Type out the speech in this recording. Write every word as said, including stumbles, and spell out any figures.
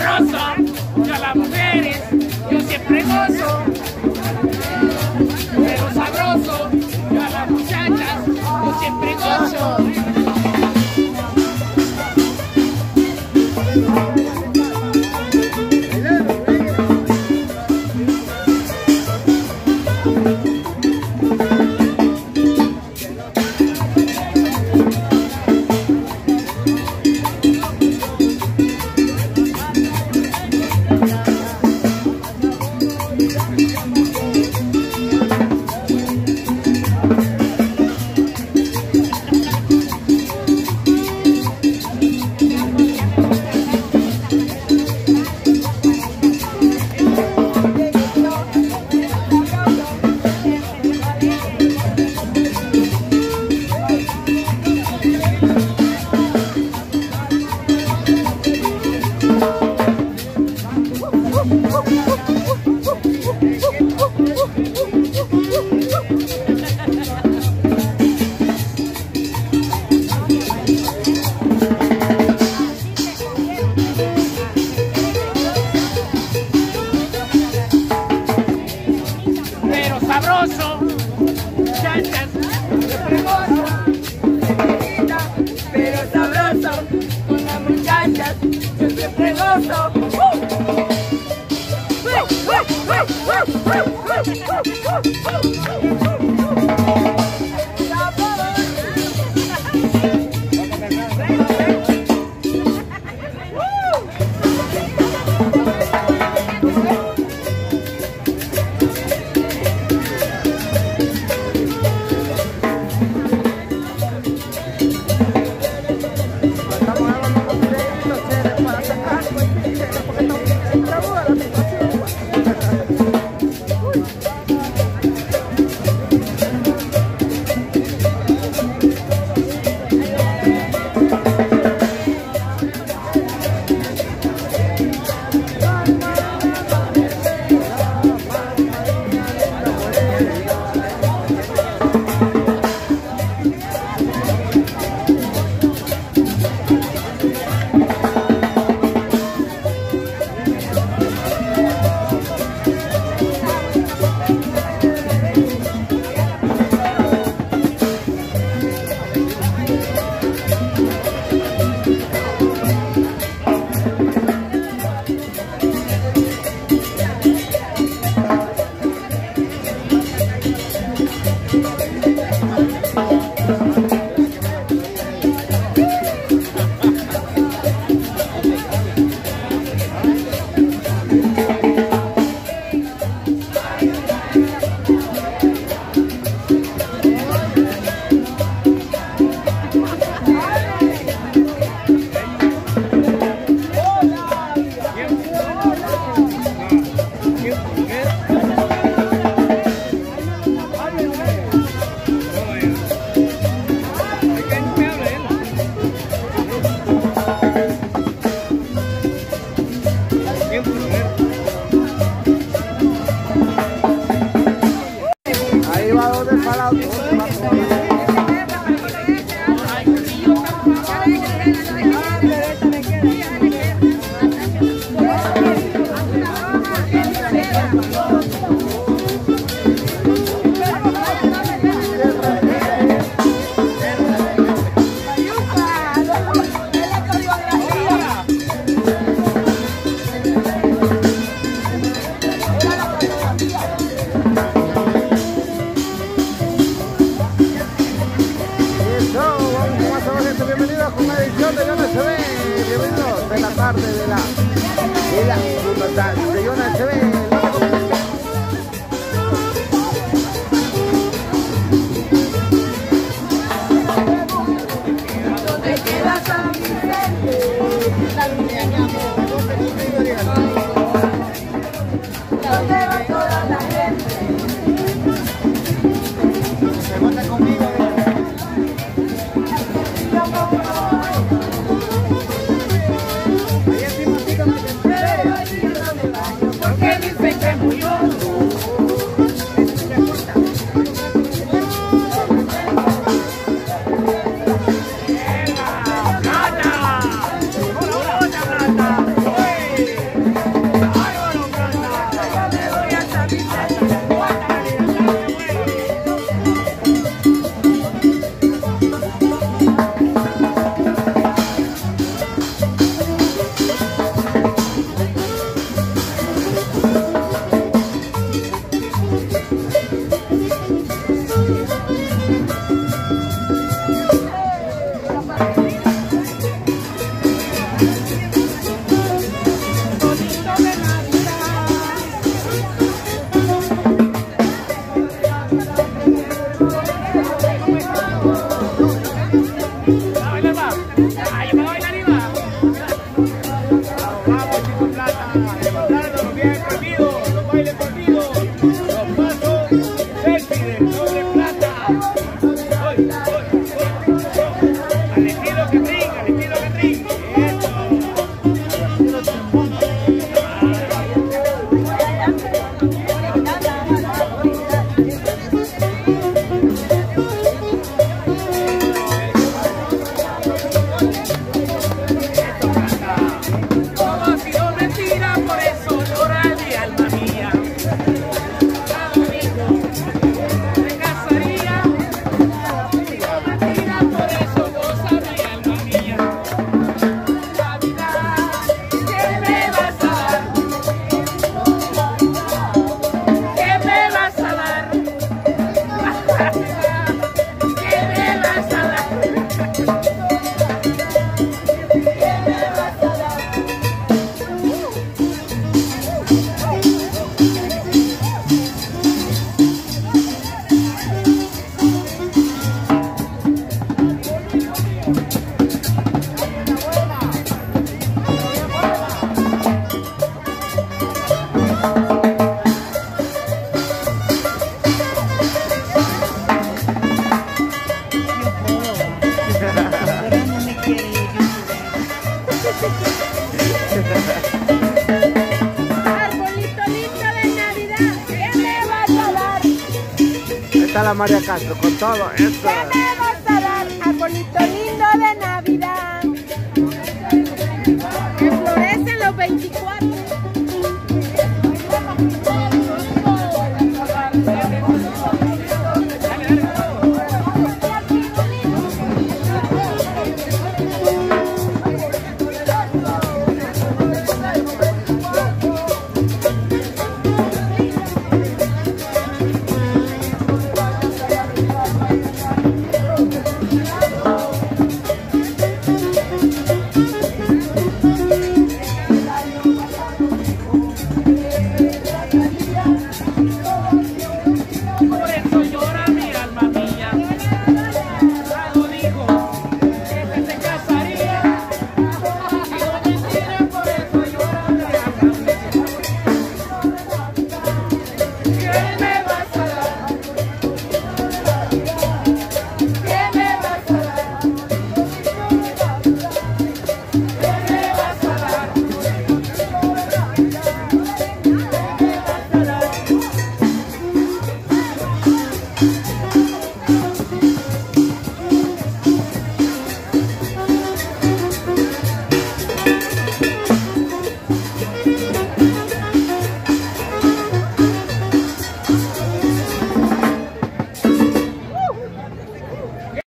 sabroso, yo a las mujeres, yo siempre gozo. Pero sabroso, yo a las muchachas, yo siempre gozo. Sabroso, muchachas, siempre gozo. Pero sabroso, con las muchachas, yo siempre gozo. Bienvenidos con una edición de Yona S B. Bienvenidos de la tarde de la de la Fundación de Yona S B. ¿Dónde queda San Vicente? ¿Dónde va toda la gente? Se manda conmigo. Pero allí donde va levantando los viajes prohibidos, los bailes prohibidos, los pasos selfie del doble plata. Hoy, hoy, hoy, al estilo Catrín, al estilo Catrín. Eso. Arbolito lindo de Navidad, ¿qué me vas a dar? Ahí está la María Castro con todo eso. ¿Qué me vas a dar? Arbolito lindo de Navidad, que florecen los veinticuatro.